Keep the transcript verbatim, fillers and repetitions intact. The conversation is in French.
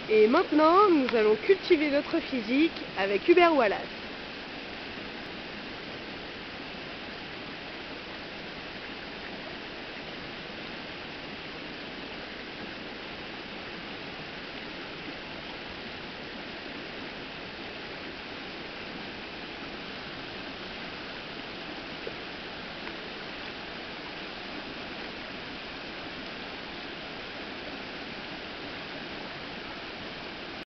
Et maintenant, nous allons cultiver notre physique avec Hubert Wallace.